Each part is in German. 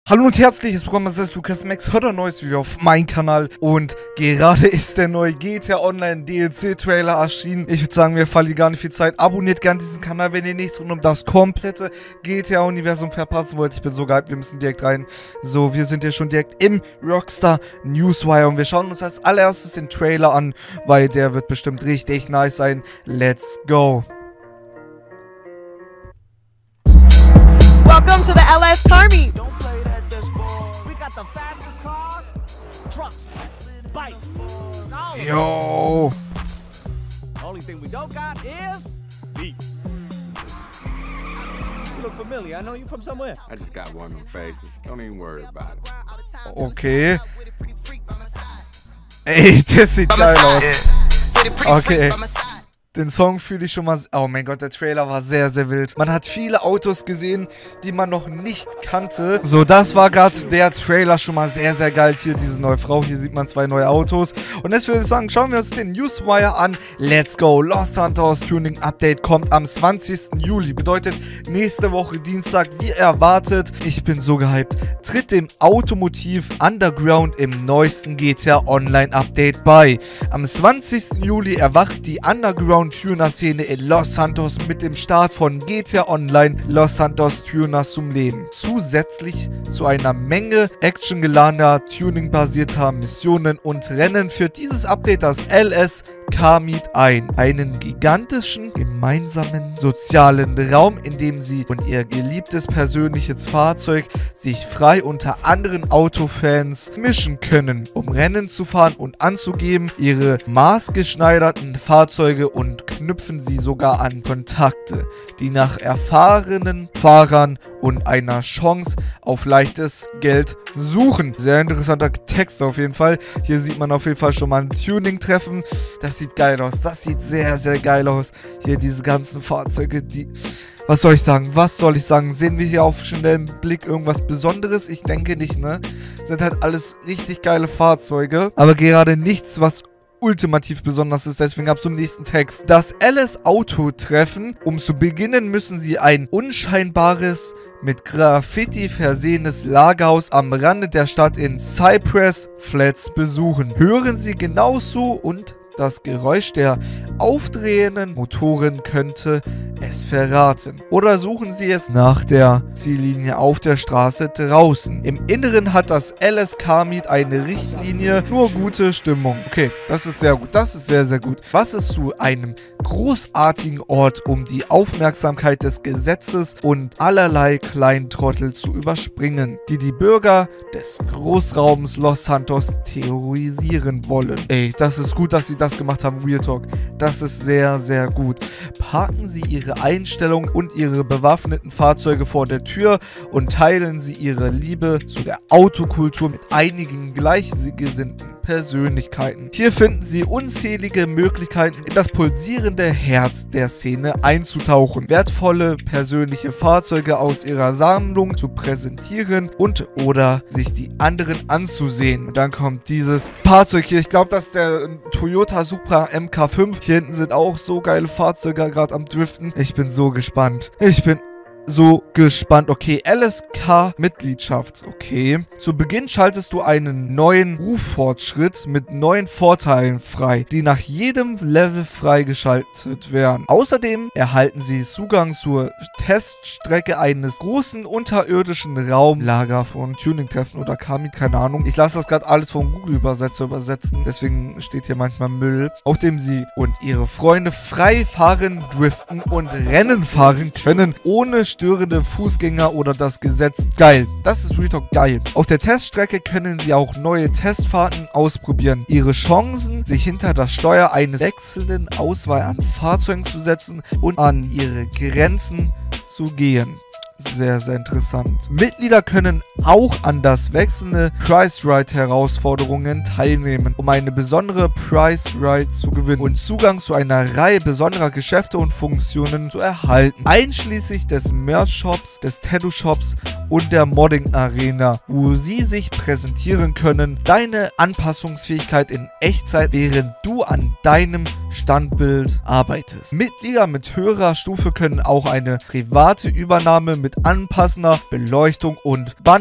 Hallo und herzliches Willkommen, das ist Lukas Max, hört ein neues Video auf meinem Kanal und gerade ist der neue GTA Online DLC-Trailer erschienen. Ich würde sagen, wir verlieren gar nicht viel Zeit. Abonniert gerne diesen Kanal, wenn ihr nichts rund um das komplette GTA-Universum verpassen wollt. Ich bin so gehypt, wir müssen direkt rein. So, wir sind hier schon direkt im Rockstar Newswire und wir schauen uns als allererstes den Trailer an, weil der wird bestimmt richtig nice sein. Let's go! Welcome to the LS Car Meet. We got the fastest cars, trucks, bikes. Yo! Only thing we don't got is beef. You look familiar. I know you from somewhere. I just got one of them faces. Don't even worry about it. Okay. Ey, das sieht geil aus. Okay. Den Song fühle ich schon mal... Oh mein Gott, der Trailer war sehr, sehr wild. Man hat viele Autos gesehen, die man noch nicht kannte. So, das war gerade der Trailer schon mal sehr, sehr geil. Hier diese neue Frau, hier sieht man zwei neue Autos. Und jetzt würde ich sagen, schauen wir uns den Newswire an. Let's go. Los Santos Tuning Update kommt am 20. Juli. Bedeutet nächste Woche Dienstag, wie erwartet. Ich bin so gehypt. Tritt dem Automotiv Underground im neuesten GTA Online Update bei. Am 20. Juli erwacht die Underground-Tuner-Szene in Los Santos mit dem Start von GTA Online Los Santos Tuners zum Leben. Zusätzlich zu einer Menge actiongeladener, tuning-basierter Missionen und Rennen führt dieses Update das LS Car Meet ein. Einen gigantischen, gemeinsamen, sozialen Raum, in dem sie und ihr geliebtes persönliches Fahrzeug sich frei unter anderen Autofans mischen können, um Rennen zu fahren und anzugeben, ihre maßgeschneiderten Fahrzeuge und knüpfen sie sogar an Kontakte, die nach erfahrenen Fahrern und einer Chance auf leichtes Geld suchen. Sehr interessanter Text auf jeden Fall. Hier sieht man auf jeden Fall schon mal ein Tuning-Treffen. Das sieht geil aus. Das sieht sehr, sehr geil aus. Hier diese ganzen Fahrzeuge, die... Was soll ich sagen? Was soll ich sagen? Sehen wir hier auf schnellen Blick irgendwas Besonderes? Ich denke nicht, ne? Sind halt alles richtig geile Fahrzeuge. Aber gerade nichts, was ultimativ besonders ist, deswegen ab zum nächsten Text. Das LS Auto-Treffen. Um zu beginnen müssen sie ein unscheinbares, mit Graffiti versehenes Lagerhaus am Rande der Stadt in Cypress Flats besuchen. Hören Sie genau zu und das Geräusch der aufdrehenden Motoren könnte es verraten. Oder suchen Sie es nach der Ziellinie auf der Straße draußen. Im Inneren hat das LS Car Meet eine Richtlinie, nur gute Stimmung. Okay, das ist sehr gut. Das ist sehr, sehr gut. Was ist zu einem großartigen Ort, um die Aufmerksamkeit des Gesetzes und allerlei Kleintrottel zu überspringen, die die Bürger des Großraums Los Santos terrorisieren wollen. Ey, das ist gut, dass sie das gemacht haben, Real Talk. Das ist sehr, sehr gut. Parken Sie Ihre Einstellung und Ihre bewaffneten Fahrzeuge vor der Tür und teilen Sie Ihre Liebe zu der Autokultur mit einigen gleichgesinnten Persönlichkeiten. Hier finden Sie unzählige Möglichkeiten, in das pulsierende Herz der Szene einzutauchen, wertvolle persönliche Fahrzeuge aus Ihrer Sammlung zu präsentieren und oder sich die anderen anzusehen. Und dann kommt dieses Fahrzeug hier. Ich glaube, das ist der Toyota Supra MK5. Hier hinten sind auch so geile Fahrzeuge gerade am Driften. Ich bin so gespannt. Okay, LSK-Mitgliedschaft. Okay. Zu Beginn schaltest du einen neuen Ruffortschritt mit neuen Vorteilen frei, die nach jedem Level freigeschaltet werden. Außerdem erhalten sie Zugang zur Teststrecke eines großen unterirdischen Raumlager von Tuning-Treffen oder Car Meet, keine Ahnung. Ich lasse das gerade alles vom Google-Übersetzer übersetzen, deswegen steht hier manchmal Müll, auf dem sie und ihre Freunde frei fahren, driften und Rennen fahren können, ohne störende Fußgänger oder das Gesetz. Geil. Das ist Real Talk geil. Auf der Teststrecke können sie auch neue Testfahrten ausprobieren. Ihre Chancen, sich hinter das Steuer eines wechselnden Auswahl an Fahrzeugen zu setzen und an ihre Grenzen zu gehen. Sehr, sehr interessant. Mitglieder können auch an das wechselnde Price Ride Herausforderungen teilnehmen, um eine besondere Price Ride zu gewinnen und Zugang zu einer Reihe besonderer Geschäfte und Funktionen zu erhalten, einschließlich des Merch Shops, des Tattoo Shops und der Modding Arena, wo sie sich präsentieren können. Deine Anpassungsfähigkeit in Echtzeit, während du an deinem Standbild arbeitest. Mitglieder mit höherer Stufe können auch eine private Übernahme mit anpassender Beleuchtung und Banner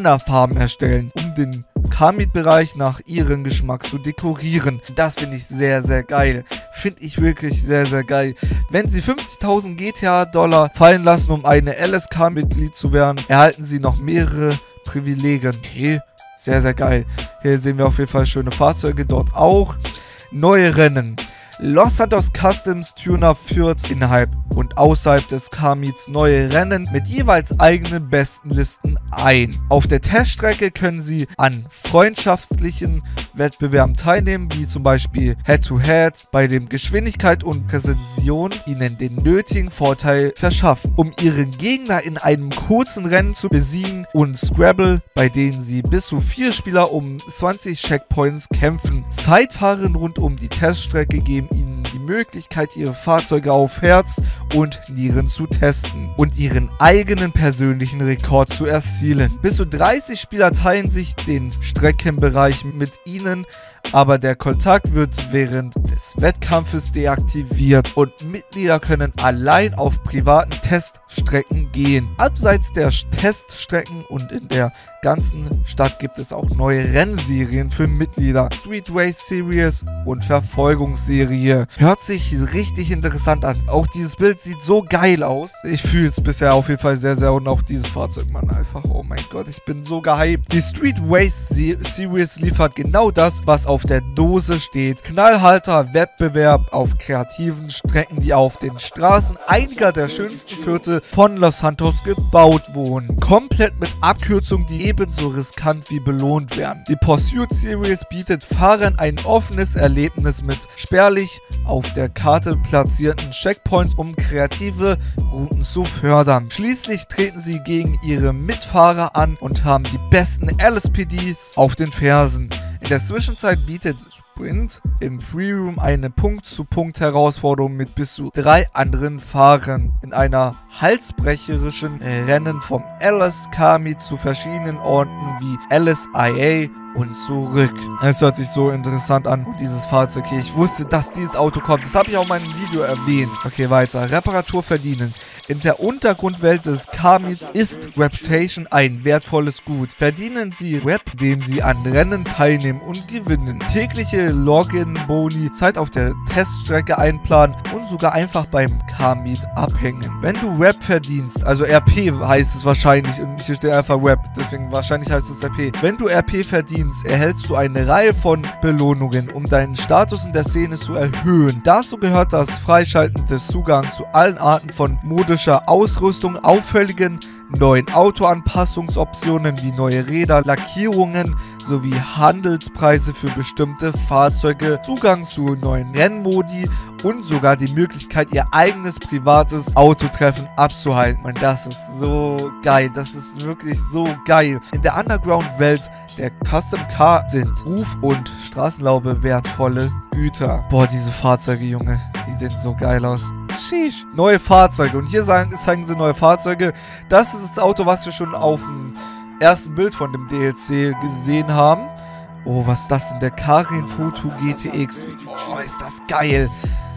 Arena-Farben erstellen, um den Car-Meet-Bereich nach ihrem Geschmack zu dekorieren. Das finde ich sehr, sehr geil. Finde ich wirklich sehr, sehr geil. Wenn Sie 50.000 GTA-Dollar fallen lassen, um eine LSK-Mitglied zu werden, erhalten Sie noch mehrere Privilegien. Okay, sehr, sehr geil. Hier sehen wir auf jeden Fall schöne Fahrzeuge, dort auch. Neue Rennen. Los Santos Customs Tuner führt innerhalb und außerhalb des Car-Meets neue Rennen mit jeweils eigenen Bestenlisten ein. Auf der Teststrecke können Sie an freundschaftlichen Wettbewerben teilnehmen, wie zum Beispiel Head-to-Head, bei dem Geschwindigkeit und Präzision Ihnen den nötigen Vorteil verschaffen, um Ihren Gegner in einem kurzen Rennen zu besiegen, und Scrabble, bei denen Sie bis zu 4 Spieler um 20 Checkpoints kämpfen. Zeitfahren rund um die Teststrecke geben Ihnen die Möglichkeit, Ihre Fahrzeuge auf Herz und Nieren zu testen und Ihren eigenen persönlichen Rekord zu erzielen. Bis zu 30 Spieler teilen sich den Streckenbereich mit Ihnen, aber der Kontakt wird während des Wettkampfes deaktiviert und Mitglieder können allein auf privaten Teststrecken gehen. Abseits der Teststrecken und in der ganzen Stadt gibt es auch neue Rennserien für Mitglieder, Street Race Series und Verfolgungsserie. Hört sich richtig interessant an. Auch dieses Bild sieht so geil aus. Ich fühle es bisher auf jeden Fall sehr, sehr, und auch dieses Fahrzeug, Mann, einfach, oh mein Gott, ich bin so gehypt. Die Street Race Series liefert genau das, was auf der Dose steht. Knallharter Wettbewerb auf kreativen Strecken, die auf den Straßen einiger der schönsten Viertel von Los Santos gebaut wurden. Komplett mit Abkürzungen, die ebenso riskant wie belohnt werden. Die Pursuit Series bietet Fahrern ein offenes Erlebnis mit spärlich auf der Karte platzierten Checkpoints, um kreative Routen zu fördern. Schließlich treten sie gegen ihre Mitfahrer an und haben die besten LSPDs auf den Fersen. In der Zwischenzeit bietet Sprint im Freeroom eine Punkt-zu-Punkt-Herausforderung mit bis zu 3 anderen Fahrern in einer halsbrecherischen Rennen vom LS-Car-Meet zu verschiedenen Orten wie LSIA und zurück. Es hört sich so interessant an. Und dieses Fahrzeug hier, ich wusste, dass dieses Auto kommt. Das habe ich auch in meinem Video erwähnt. Okay, weiter. Reparatur verdienen. In der Untergrundwelt des Car-Meets ist Reputation ein wertvolles Gut. Verdienen Sie Rep, indem Sie an Rennen teilnehmen und gewinnen. Tägliche Login-Boni, Zeit auf der Teststrecke einplanen und sogar einfach beim Car-Meet abhängen. Wenn du Rep verdienst, also RP heißt es wahrscheinlich, und hier steht einfach Rep, deswegen wahrscheinlich heißt es RP. Wenn du RP verdienst, erhältst du eine Reihe von Belohnungen, um deinen Status in der Szene zu erhöhen. Dazu gehört das Freischalten des Zugangs zu allen Arten von modischer Ausrüstung, auffälligen neuen Autoanpassungsoptionen wie neue Räder, Lackierungen sowie Handelspreise für bestimmte Fahrzeuge, Zugang zu neuen Rennmodi und sogar die Möglichkeit, ihr eigenes privates Autotreffen abzuhalten. Und das ist so geil. Das ist wirklich so geil. In der Underground-Welt der Custom Car sind Ruf und Straßenlaube wertvolle Güter. Boah, diese Fahrzeuge, Junge, die sehen so geil aus. Sheesh. Neue Fahrzeuge. Und hier zeigen sie neue Fahrzeuge. Das ist das Auto, was wir schon auf dem ersten Bild von dem DLC gesehen haben. Oh, was ist das denn? Der Karin Photo GTX. Oh, ist das geil.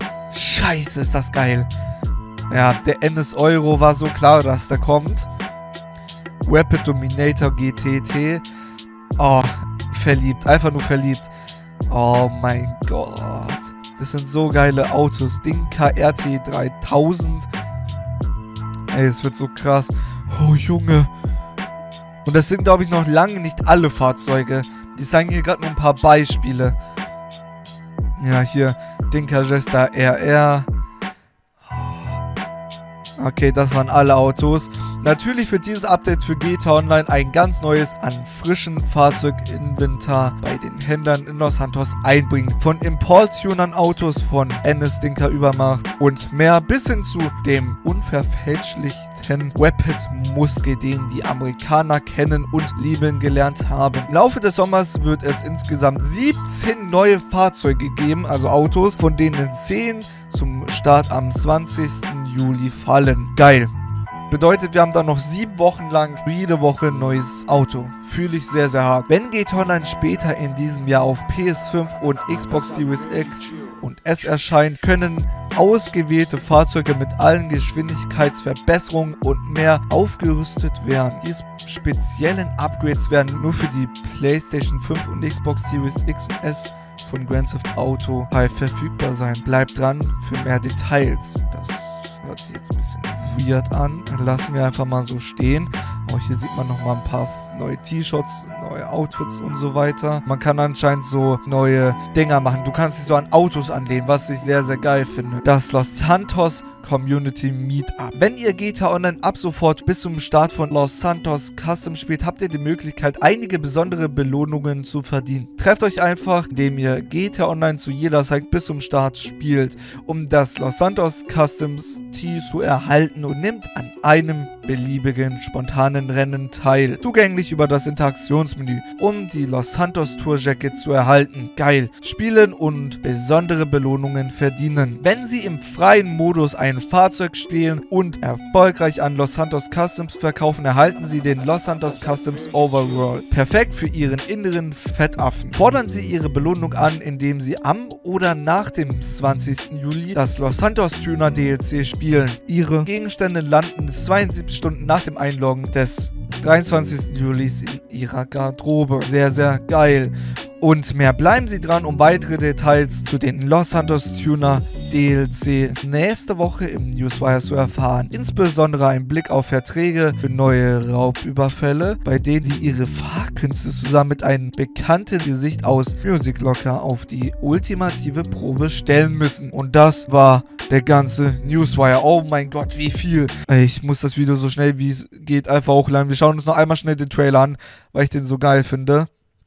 Scheiße, ist das geil. Ja, der NS Euro war so klar, dass der kommt. Rapid Dominator GTT. Oh, verliebt. Einfach nur verliebt. Oh mein Gott. Das sind so geile Autos. Dinka RT 3000. Ey, es wird so krass. Oh, Junge. Und das sind, glaube ich, noch lange nicht alle Fahrzeuge. Die zeigen hier gerade nur ein paar Beispiele. Ja, hier. Dinka Jester RR. Okay, das waren alle Autos. Natürlich wird dieses Update für GTA Online ein ganz neues an frischen Fahrzeuginventar bei den Händlern in Los Santos einbringen. Von Import-Tunern Autos von NS Dinka Übermacht und mehr bis hin zu dem unverfälschlichen Rapid Muskel, den die Amerikaner kennen und lieben gelernt haben. Im Laufe des Sommers wird es insgesamt 17 neue Fahrzeuge geben, also Autos, von denen 10 zum Start am 20. Juli fallen. Geil. Bedeutet, wir haben dann noch 7 Wochen lang jede Woche ein neues Auto. Fühle ich sehr, sehr hart. Wenn GTA Online später in diesem Jahr auf PS5 und Xbox Series X und S erscheint, können ausgewählte Fahrzeuge mit allen Geschwindigkeitsverbesserungen und mehr aufgerüstet werden. Diese speziellen Upgrades werden nur für die PlayStation 5 und Xbox Series X und S von Grand Theft Auto verfügbar sein. Bleibt dran für mehr Details. Das hört sich jetzt ein bisschen weird an. Dann lassen wir einfach mal so stehen. Auch hier sieht man nochmal ein paar neue T-Shirts, neue Outfits und so weiter. Man kann anscheinend so neue Dinger machen. Du kannst dich so an Autos anlehnen, was ich sehr, sehr geil finde. Das Los Santos Community Meetup. Wenn ihr GTA Online ab sofort bis zum Start von Los Santos Custom spielt, habt ihr die Möglichkeit, einige besondere Belohnungen zu verdienen. Trefft euch einfach, indem ihr GTA Online zu jeder Zeit bis zum Start spielt, um das Los Santos Customs Tee zu erhalten und nimmt an einem beliebigen spontanen Rennen teil. Zugänglich über das Interaktionsmenü, um die Los Santos Tour Jacket zu erhalten. Geil. Spielen und besondere Belohnungen verdienen. Wenn Sie im freien Modus ein Fahrzeug stehlen und erfolgreich an Los Santos Customs verkaufen, erhalten Sie den Los Santos Customs Overall. Perfekt für Ihren inneren Fettaffen. Fordern Sie Ihre Belohnung an, indem Sie am oder nach dem 20. Juli das Los Santos Tuner DLC spielen. Ihre Gegenstände landen 72 Stunden nach dem Einloggen des 23. Juli in Ihrer Garderobe. Sehr, sehr geil. Und mehr, bleiben Sie dran, um weitere Details zu den Los Santos Tuner DLC nächste Woche im Newswire zu erfahren. Insbesondere ein Blick auf Verträge für neue Raubüberfälle, bei denen Sie Ihre Fahrkünste zusammen mit einem bekannten Gesicht aus Music Locker auf die ultimative Probe stellen müssen. Und das war der ganze Newswire. Oh mein Gott, wie viel. Ich muss das Video so schnell wie es geht einfach hochladen. Wir schauen uns noch einmal schnell den Trailer an, weil ich den so geil finde.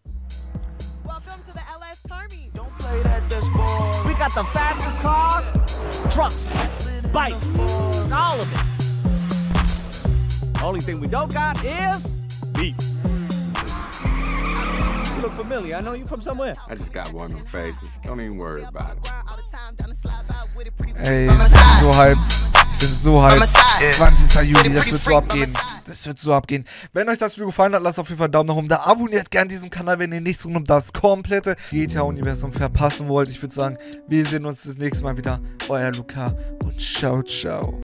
We got the fastest cars, trucks, bikes, all of it. Only thing we don't got is beef. You look familiar. I know you from somewhere. I just got one of them faces. Don't even worry about it. Ey, ich bin so hyped. Ich bin so hyped. 20. Juli, das wird so abgehen. Das wird so abgehen. Wenn euch das Video gefallen hat, lasst auf jeden Fall einen Daumen nach oben da. Abonniert gerne diesen Kanal, wenn ihr nichts rund um das komplette GTA-Universum verpassen wollt. Ich würde sagen, wir sehen uns das nächste Mal wieder. Euer Luca und ciao, ciao.